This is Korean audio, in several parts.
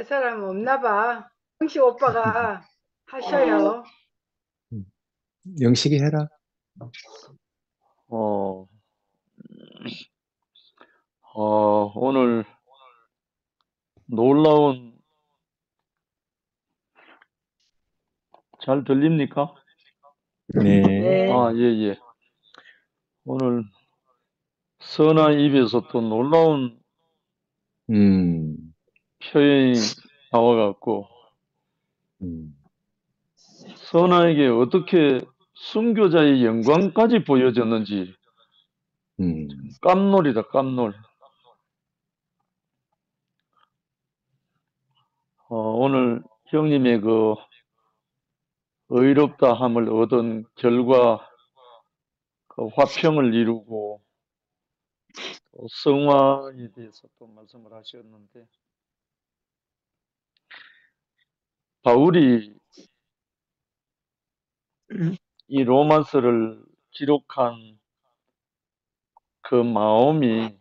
할 사람 없나 봐. 형식 오빠가 하셔요. 음, 영식이 해라. 어, 오늘 놀라운, 잘 들립니까? 네. 네. 예, 예. 오늘 선아 입에서 또 놀라운 음, 표현이 나와갖고, 음, 선아에게 어떻게 순교자의 영광까지 보여졌는지, 음, 깜놀이다, 깜놀. 오늘 형님의 그 의롭다 함을 얻은 결과, 그 화평을 이루고, 또 성화에 대해서 또 말씀을 하셨는데, 바울이 이 로마서를 기록한 그 마음이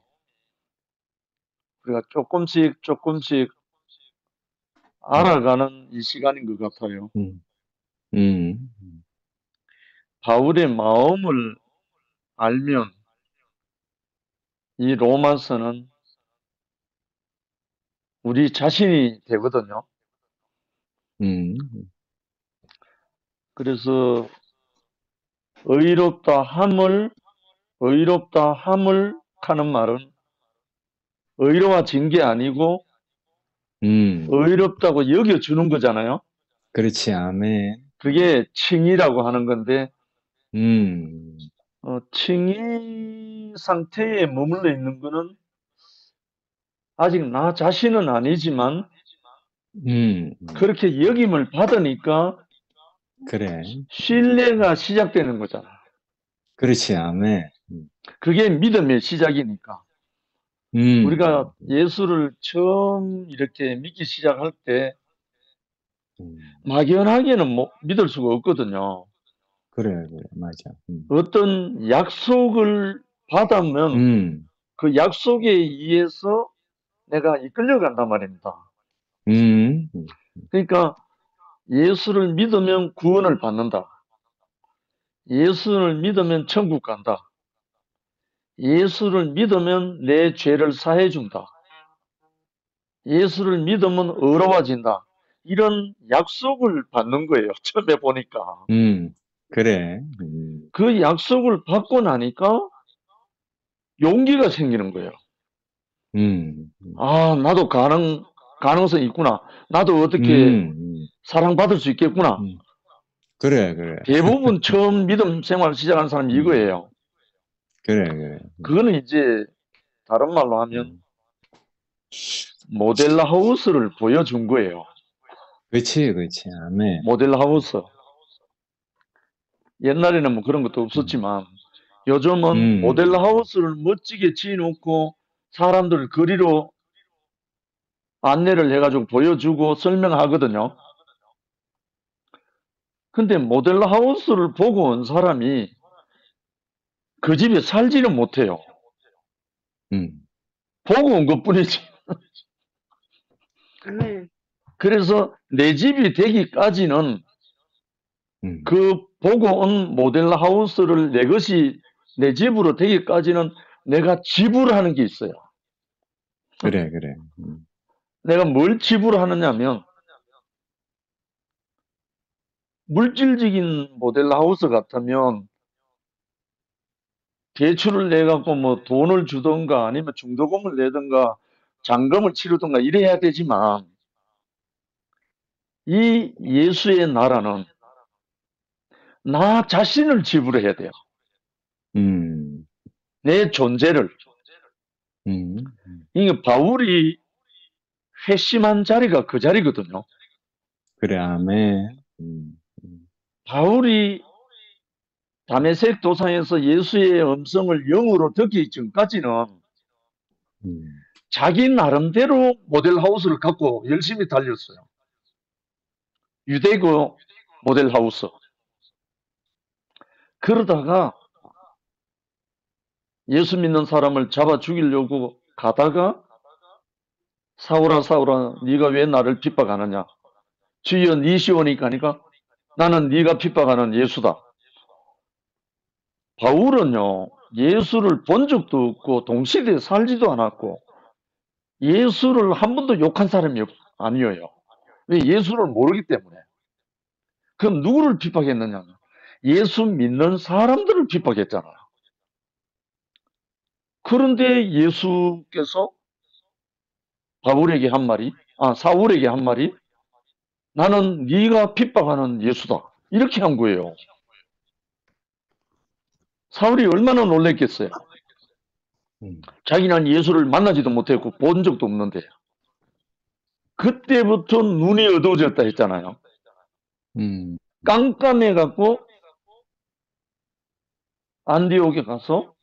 우리가 조금씩 조금씩 음, 알아가는 이 시간인 것 같아요. 음, 음, 바울의 마음을 알면 이 로마서는 우리 자신이 되거든요. 음, 그래서 의롭다 함을 하는 말은 의로워진 게 아니고 음. 의롭다고 여겨주는 거잖아요. 그렇지, 아멘. 그게 칭의라고 하는 건데, 음, 칭의 상태에 머물러 있는 거는 아직 나 자신은 아니지만 음. 그렇게 여김을 받으니까 그래. 신뢰가 시작되는 거잖아. 그렇지, 아멘. 그게 믿음의 시작이니까. 음, 우리가 예수를 처음 이렇게 믿기 시작할 때 음. 막연하게는 믿을 수가 없거든요. 그래, 그래, 맞아. 어떤 약속을 받으면 음, 그 약속에 의해서 내가 이끌려간단 말입니다. 음, 그러니까 예수를 믿으면 구원을 받는다. 예수를 믿으면 천국 간다. 예수를 믿으면 내 죄를 사해 준다. 예수를 믿으면 의로워진다. 이런 약속을 받는 거예요. 처음에 보니까. 음. 그래. 그 약속을 받고 나니까 용기가 생기는 거예요. 음, 아, 나도 가능성이 있구나. 나도 어떻게 음, 사랑받을 수 있겠구나. 음. 그래, 그래. 대부분 처음 믿음 생활 시작하는 사람이 음, 이거예요. 그래, 그래. 그거는 이제 다른 말로 하면 음. 모델 하우스를 보여준 거예요. 그렇지, 그렇지, 아멘. 모델 하우스. 옛날에는 뭐 그런 것도 음, 없었지만 요즘은 모델 음, 하우스를 멋지게 지어놓고 사람들을 거리로 안내를 해가지고 보여주고 설명하거든요. 근데 모델 하우스를 보고 온 사람이 그 집에 살지는 못해요. 음, 보고 온 것뿐이지. 아멘. 그래서 내 집이 되기까지는 음. 그 보고 온 모델 하우스를 내 것이 내 집으로 되기까지는 내가 지불하는 게 있어요. 그래, 그래. 내가 뭘 지불하느냐면 물질적인 모델 하우스 같으면 대출을 내 갖고 뭐 돈을 주던가 아니면 중도금을 내든가 잔금을 치르든가 이래야 되지만 이 예수의 나라는 나 자신을 지불해야 돼요. 음, 내 존재를. 음, 이게 바울이 회심한 자리가 그 자리거든요. 그래, 아멘. 바울이 다메섹 도상에서 예수의 음성을 영으로 듣기 전까지는 음, 자기 나름대로 모델 하우스를 갖고 열심히 달렸어요. 유대교 모델 하우스. 그러다가 예수 믿는 사람을 잡아 죽이려고 가다가 사울아, 사울아, 네가 왜 나를 핍박하느냐? 주여, 네 시오니까 하니까 나는 네가 핍박하는 예수다. 바울은요, 예수를 본 적도 없고 동시대에 살지도 않았고 예수를 한 번도 욕한 사람이 아니에요. 왜? 예수를 모르기 때문에. 그럼 누구를 핍박했느냐? 예수 믿는 사람들을 핍박했잖아요. 그런데 예수께서 바울에게 한 말이, 사울에게 한 말이, 나는 네가 핍박하는 예수다. 이렇게 한 거예요. 사울이 얼마나 놀랬겠어요. 자기는 예수를 만나지도 못했고 본 적도 없는데. 그때부터 눈이 어두워졌다 했잖아요. 깜깜해갖고 안디옥에 가서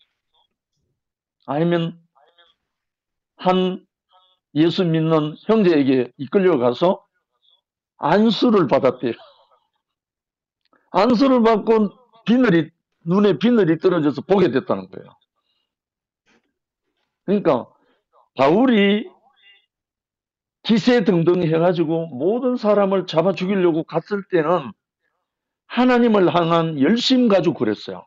아니면 한 예수 믿는 형제에게 이끌려가서 안수를 받았대요. 안수를 받고 눈에 비늘이 떨어져서 보게 됐다는 거예요. 그러니까 바울이 기세등등 해가지고 모든 사람을 잡아 죽이려고 갔을 때는 하나님을 향한 열심 가지고 그랬어요.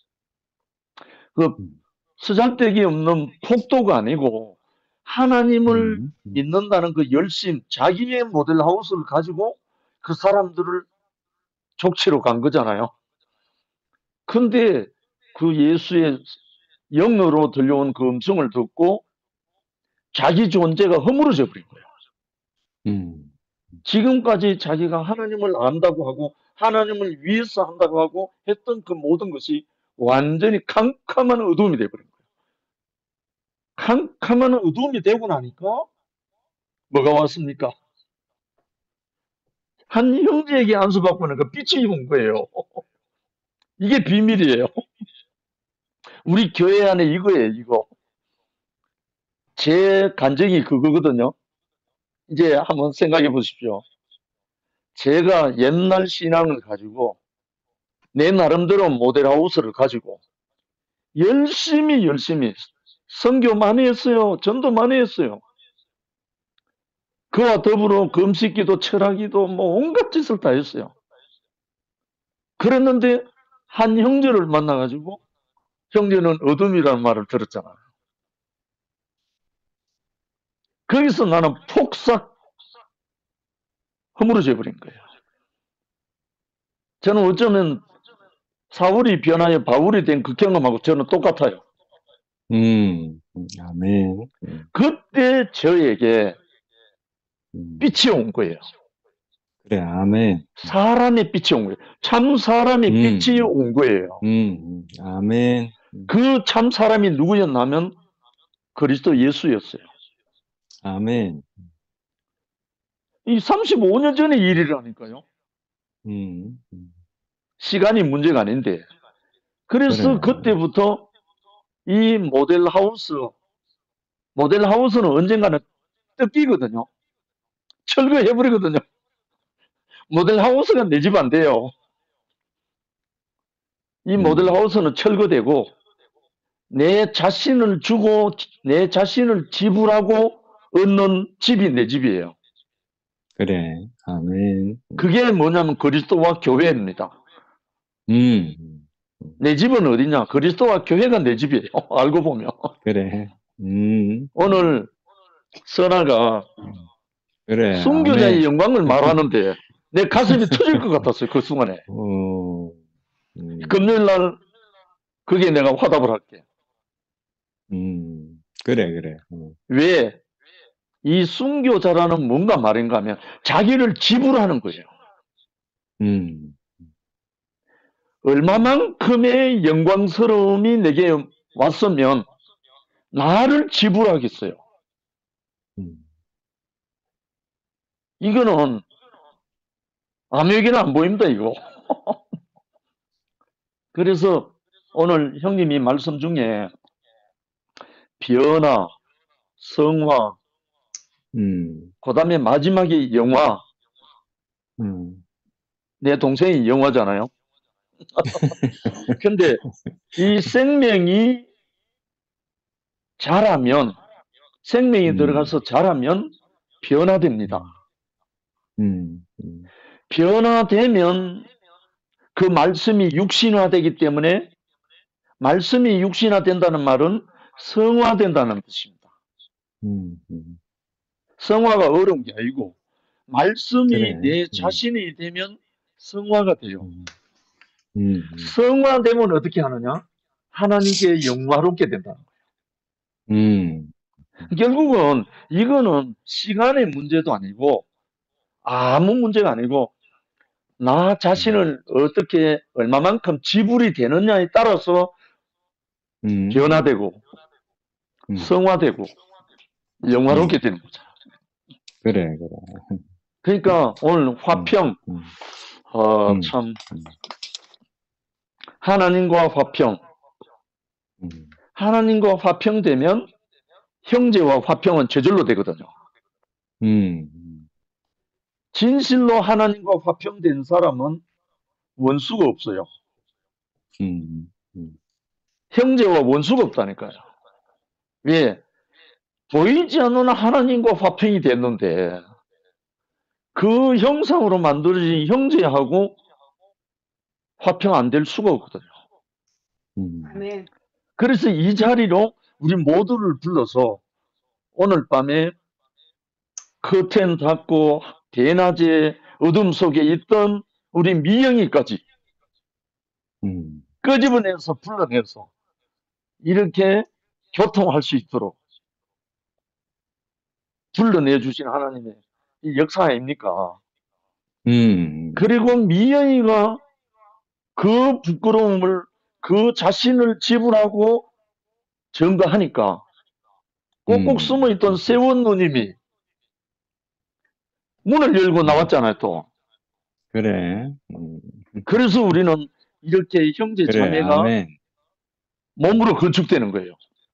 그 쓰잘데기 없는 폭도가 아니고 하나님을 믿는다는 그 열심, 자기의 모델하우스를 가지고 그 사람들을 족치러 간 거잖아요. 근데 그 예수의 영으로 들려온 그 음성을 듣고 자기 존재가 허물어져 버린 거예요. 지금까지 자기가 하나님을 안다고 하고 하나님을 위해서 한다고 하고 했던 그 모든 것이 완전히 캄캄한 어둠이 되어버린 거예요. 캄캄한 어둠이 되고 나니까 뭐가 왔습니까? 한 형제에게 안수받고 나니까 빛이 온 거예요. 이게 비밀이에요. 우리 교회 안에 이거예요, 이거. 제 간증이 그거거든요. 이제 한번 생각해 보십시오. 제가 옛날 신앙을 가지고 내 나름대로 모델하우스를 가지고 열심히 선교 많이 했어요. 전도 많이 했어요. 그와 더불어 금식기도 철학기도 뭐 온갖 짓을 다 했어요. 그랬는데 한 형제를 만나가지고 형제는 어둠이라는 말을 들었잖아요. 거기서 나는 폭삭 허물어져 버린 거예요. 저는 어쩌면 사울이 변하여 바울이 된 그 경험하고 저는 똑같아요. 아멘. 그때 저에게 빛이 온 거예요. 그래, 아멘. 사람의 빛이 온 거예요. 참 사람의 빛이 온 거예요. 아멘. 그 참 사람이 누구였냐면 그리스도 예수였어요. 아멘. 이 35년 전의 일이라니까요. 시간이 문제가 아닌데. 그래서 그래. 그때부터 이 모델하우스는 언젠가는 뜯기거든요. 철거해버리거든요. 모델하우스가 내 집 안 돼요. 이 모델하우스는 철거되고 내 자신을 주고 내 자신을 지불하고 얻는 집이 내 집이에요. 그래, 아멘. 그게 뭐냐면 그리스도와 교회입니다. 내 집은 어디냐? 그리스도와 교회가 내 집이에요. 알고 보면. 그래. 오늘 선아가 그래, 순교자의 아멘. 영광을 말하는데 내 가슴이 터질 것 같았어요. 그 순간에. 금요일 날 그게 내가 화답을 할게. 그래. 왜? 이 순교자라는 뭔가 말인가 하면 자기를 지불하는 거예요. 얼마만큼의 영광스러움이 내게 왔으면 나를 지불하겠어요. 이거는 아무에게나 안 보입니다, 이거. 그래서 오늘 형님이 말씀 중에 변화, 성화, 그 다음에 마지막에 영화. 내 동생이 영화잖아요. 근데 이 생명이 자라면 생명이 들어가서 자라면 변화됩니다. 변화되면 그 말씀이 육신화되기 때문에 말씀이 육신화된다는 말은 성화된다는 뜻입니다. 성화가 어려운 게 아니고 말씀이 그래. 내 자신이 되면 성화가 돼요. 성화되면 어떻게 하느냐? 하나님께 영화롭게 된다는 거예요. 결국은 이거는 시간의 문제도 아니고 아무 문제가 아니고 나 자신을 어떻게 얼마만큼 지불이 되느냐에 따라서 변화되고 성화되고 영화롭게 되는 거죠. 그래. 그러니까 오늘 화평 참 하나님과 화평 하나님과 화평되면 형제와 화평은 저절로 되거든요. 진실로 하나님과 화평된 사람은 원수가 없어요. 형제와 원수가 없다니까요. 왜? 보이지 않는 하나님과 화평이 됐는데 그 형상으로 만들어진 형제하고 화평 안 될 수가 없거든요. 아멘. 그래서 이 자리로 우리 모두를 불러서 오늘 밤에 커튼 닫고 대낮에 어둠 속에 있던 우리 미영이까지 끄집어내서 불러내서 이렇게 교통할 수 있도록 불러내 주신 하나님의 이 역사 아닙니까? 그리고 미영이가 그 부끄러움을 그 자신을 지불하고 증거하니까 꼭꼭 숨어있던 세원 누님이 문을 열고 나왔잖아요, 또. 그래. 그래서 우리는 이렇게 형제 그래. 자매가 아멘. 몸으로 건축되는 거예요.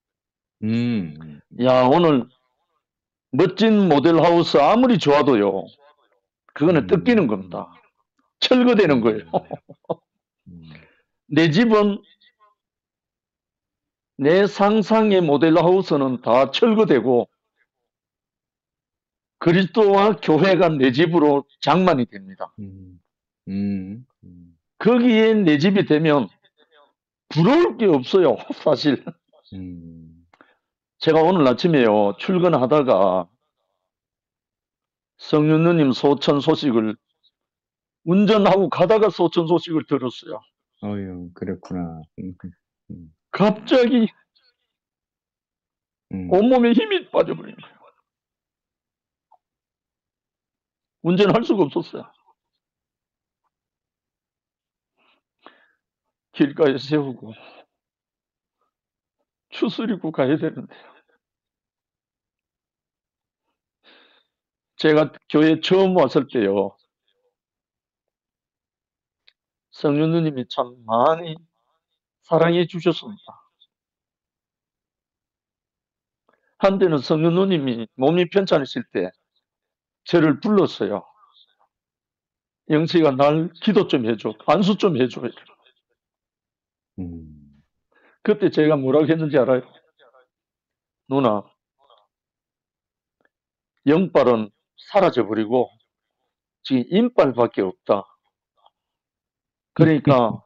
야, 오늘 멋진 모델하우스 아무리 좋아도요, 그거는 뜯기는 겁니다. 철거되는 거예요. 내 집은, 내 상상의 모델하우스는 다 철거되고, 그리스도와 교회가 내 집으로 장만이 됩니다. 거기에 내 집이 되면 부러울 게 없어요, 사실. 제가 오늘 아침에요, 출근하다가 성윤 누님 소천 소식을 운전하고 가다가 소천 소식을 들었어요. 어휴, 그랬구나. 갑자기 온몸에 힘이 빠져버린 거예요. 운전할 수가 없었어요. 길가에 세우고 추스리고 가야 되는데 제가 교회 처음 왔을 때요, 성윤 누님이 참 많이 사랑해 주셨습니다. 한때는 성윤 누님이 몸이 편찮으실 때 저를 불렀어요. 영식아, 날 기도 좀 해줘. 안수 좀 해줘. 그때 제가 뭐라고 했는지 알아요? 누나, 영빨은 사라져버리고 지금 인빨밖에 없다. 그러니까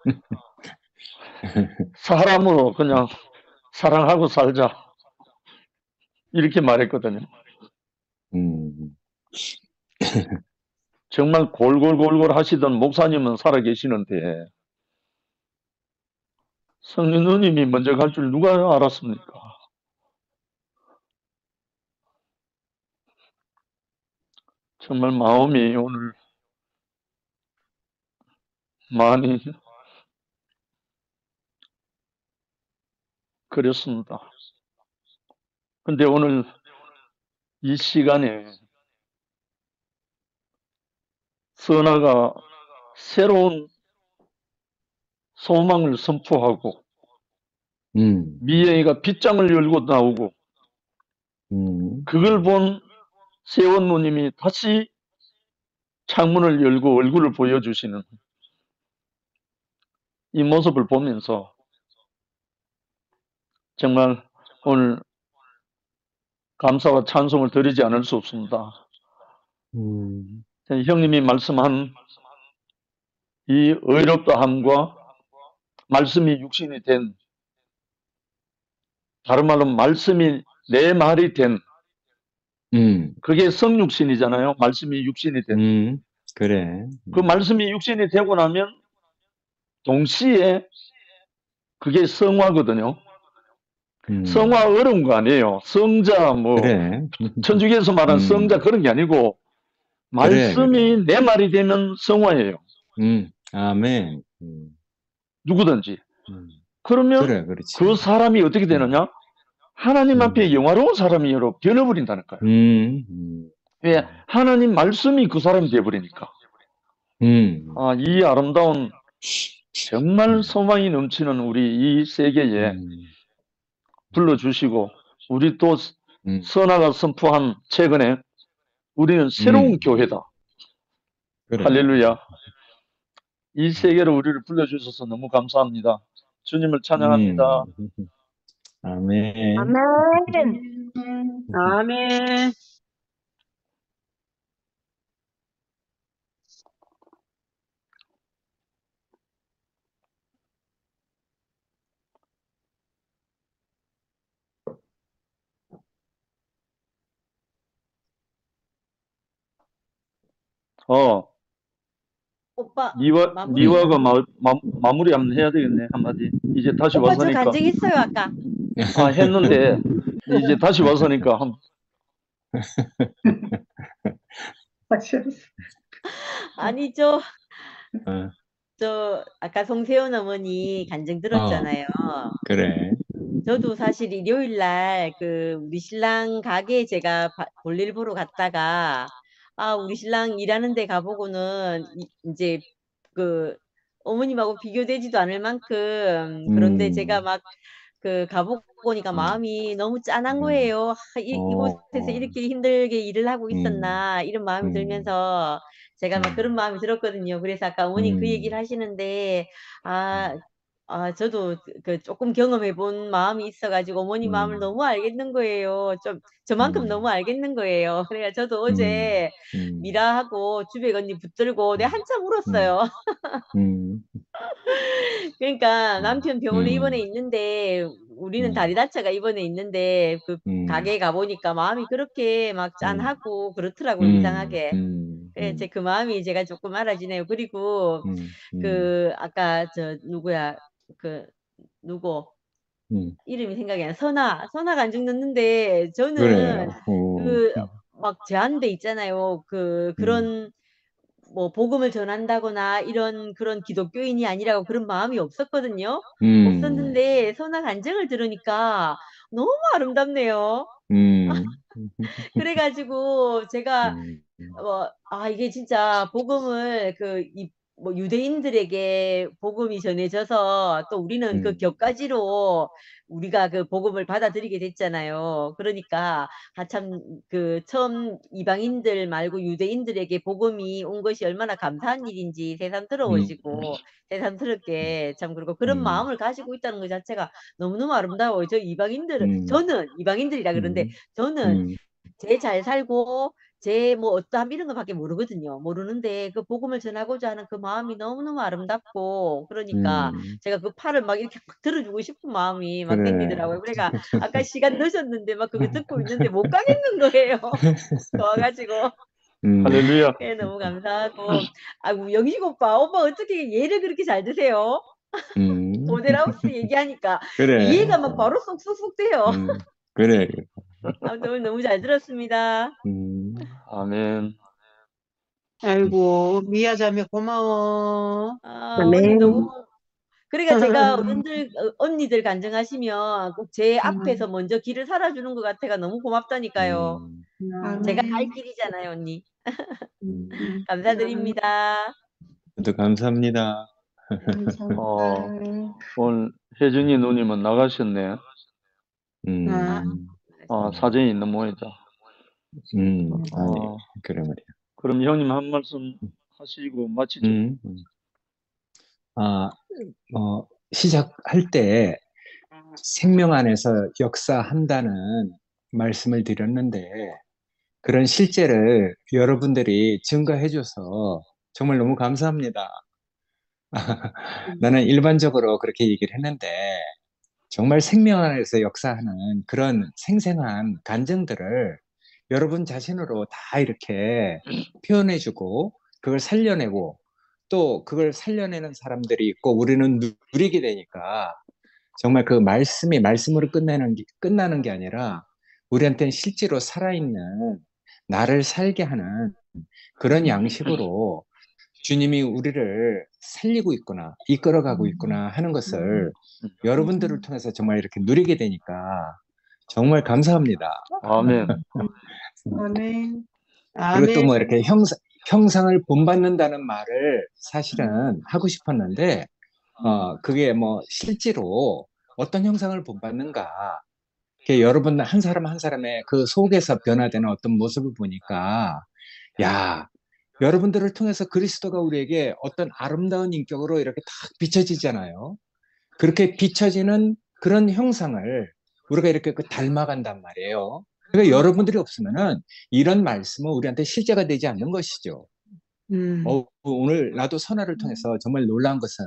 사람으로 그냥 사랑하고 살자. 이렇게 말했거든요. 정말 골골골골 하시던 목사님은 살아계시는데 성령 누님이 먼저 갈 줄 누가 알았습니까? 정말 마음이 오늘 많이 그랬습니다. 근데 오늘 이 시간에 선아가 새로운 소망을 선포하고 미영이가 빗장을 열고 나오고 그걸 본 세원 누님이 다시 창문을 열고 얼굴을 보여주시는 이 모습을 보면서 정말 오늘 감사와 찬송을 드리지 않을 수 없습니다. 형님이 말씀한 이 의롭다함과 말씀이 육신이 된, 다른 말로 말씀이 내 말이 된, 그게 성육신이잖아요. 말씀이 육신이 된. 그래. 그 말씀이 육신이 되고 나면 동시에 그게 성화거든요. 성화 어려운 거 아니에요. 성자 그래. 천주교에서 말하는 성자 그런 게 아니고 말씀이 내 말이 되면 성화예요. 아멘. 누구든지. 그러면 그래, 그렇지. 그 사람이 어떻게 되느냐? 하나님 앞에 영화로운 사람이로 변해버린다는 거예요. 왜? 하나님 말씀이 그 사람이 되어버리니까. 이 아름다운 정말 소망이 넘치는 우리 이 세계에 불러주시고, 우리 또 선아가 선포한 최근에 우리는 새로운 교회다. 그래. 할렐루야. 이 세계로 우리를 불러주셔서 너무 감사합니다. 주님을 찬양합니다. 아멘. 아멘. 아멘. 오빠 미화가 마무리 한번 해야 되겠네, 한마디. 이제 다시 오빠 저 와서니까. 간증했어요 아까. 했는데, 이제 다시 와서니까. 아니 저 아까 송세연 어머니 간증 들었잖아요. 그래. 저도 사실 일요일 날 우리 신랑 가게에 제가 볼일 보러 갔다가 우리 신랑 일하는 데 가보고는 이제 어머님하고 비교되지도 않을 만큼 그런데 제가 막 가보니까 마음이 너무 짠한 거예요. 이곳에서 이렇게 힘들게 일을 하고 있었나 이런 마음이 들면서 제가 막 그런 마음이 들었거든요. 그래서 아까 어머님 그 얘기를 하시는데 저도 조금 경험해 본 마음이 있어가지고 어머니 마음을 너무 알겠는 거예요. 좀 저만큼 너무 알겠는 거예요. 그래야 저도 어제 미라하고 주백 언니 붙들고 내가 한참 울었어요. 그러니까 남편 병원에 입원해 있는데 우리는 다리 다쳐가 입원해 있는데 가게에 가보니까 마음이 그렇게 막 짠하고 그렇더라고요. 이상하게. 그래, 그 마음이 제가 조금 알아지네요. 그리고 아까 누구야 누구 이름이 생각이 안 나. 선아 간증 넣는데 저는 그래요. 막 제한돼 있잖아요. 그런 뭐 복음을 전한다거나 이런 그런 기독교인이 아니라고 그런 마음이 없었거든요. 없었는데 선아 간증을 들으니까 너무 아름답네요. 그래가지고 제가 이게 진짜 복음을 뭐 유대인들에게 복음이 전해져서 또 우리는 그 격가지로 우리가 그 복음을 받아들이게 됐잖아요. 그러니까 참 처음 이방인들 말고 유대인들에게 복음이 온 것이 얼마나 감사한 일인지 새삼스러워지고 새삼스럽게 참 그리고 그런 마음을 가지고 있다는 것 자체가 너무너무 아름다워요. 저는 이방인들이라 그러는데 저는 제 잘 살고 제 뭐 어떠함 이런 거밖에 모르거든요. 모르는데 그 복음을 전하고자 하는 그 마음이 너무너무 아름답고 그러니까 제가 그 팔을 막 이렇게 막 들어주고 싶은 마음이 막 생기더라고요. 그러니까 아까 시간 늦었는데 막 그거 듣고 있는데 못 가겠는 거예요. 좋아가지고. 할렐루야. 네, 너무 감사하고. 영식 오빠 어떻게 얘를 그렇게 잘 드세요? 모델하우스 얘기하니까 그래. 이해가 막 바로 쏙쏙쏙 돼요. 그래. 아무튼 오늘 너무 잘 들었습니다. 아멘. 아이고, 미아 자매 고마워. 언니 너무. 그러니까 제가 언니들 간증하시면 꼭 제 앞에서 먼저 길을 살아주는 것 같아가 너무 고맙다니까요. 제가 갈 길이잖아요, 언니. 감사드립니다. 저도 감사합니다. 오늘 혜정이 누님은 나가셨네. 사정이 있는 모양이다. 그래 말이야. 그럼 형님 한 말씀 하시고 마치죠. 시작할 때 생명 안에서 역사한다는 말씀을 드렸는데 그런 실제를 여러분들이 증거해줘서 정말 너무 감사합니다. 나는 일반적으로 그렇게 얘기를 했는데 정말 생명 안에서 역사하는 그런 생생한 감정들을 여러분 자신으로 다 이렇게 표현해주고 그걸 살려내고 또 그걸 살려내는 사람들이 있고 우리는 누리게 되니까 정말 그 말씀이 말씀으로 끝나는 게 아니라 우리한테는 실제로 살아있는 나를 살게 하는 그런 양식으로 주님이 우리를 살리고 있구나, 이끌어가고 있구나 하는 것을 여러분들을 통해서 정말 이렇게 누리게 되니까 정말 감사합니다. 아멘. 아멘. 그리고 또 뭐 아멘. 이렇게 형상을 본받는다는 말을 사실은 하고 싶었는데, 그게 뭐 실제로 어떤 형상을 본받는가. 이렇게 여러분 한 사람 한 사람의 그 속에서 변화되는 어떤 모습을 보니까, 야, 여러분들을 통해서 그리스도가 우리에게 어떤 아름다운 인격으로 이렇게 딱 비춰지잖아요. 그렇게 비춰지는 그런 형상을 우리가 이렇게 닮아간단 말이에요. 그러니까 여러분들이 없으면은 이런 말씀은 우리한테 실제가 되지 않는 것이죠. 오늘 나도 선화를 통해서 정말 놀라운 것은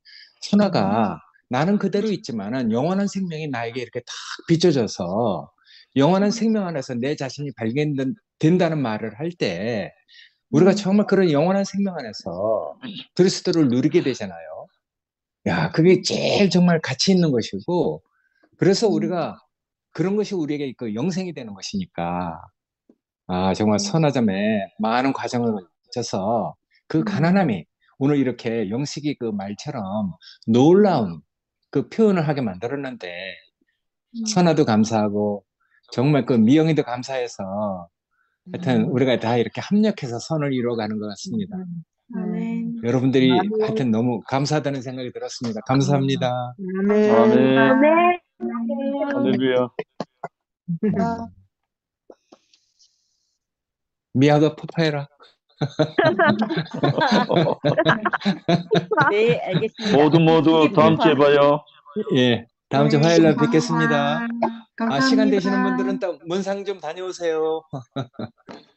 선화가 나는 그대로 있지만은 영원한 생명이 나에게 이렇게 딱 비춰져서 영원한 생명 안에서 내 자신이 발견된다는 말을 할 때 우리가 정말 그런 영원한 생명 안에서 그리스도를 누리게 되잖아요. 야, 그게 제일 정말 가치 있는 것이고, 그래서 우리가 그런 것이 우리에게 그 영생이 되는 것이니까, 정말 선하자매 많은 과정을 거쳐서 그 가난함이 오늘 이렇게 영식이 그 말처럼 놀라운 그 표현을 하게 만들었는데, 선아도 감사하고, 정말 그 미영이도 감사해서, 하여튼 우리가 다 이렇게 합력해서 선을 이루어가는 것 같습니다. 아멘. 여러분들이 아멘. 하여튼 너무 감사하다는 생각이 들었습니다. 감사합니다. 아멘. 아멘. 할렐루야. 미아가 폭파해라. 네, 알겠습니다. 모두 다음 주에 봐요. 예, 다음 주 화요일 날 뵙겠습니다. 감사합니다. 시간 되시는 분들은 또 문상 좀 다녀오세요.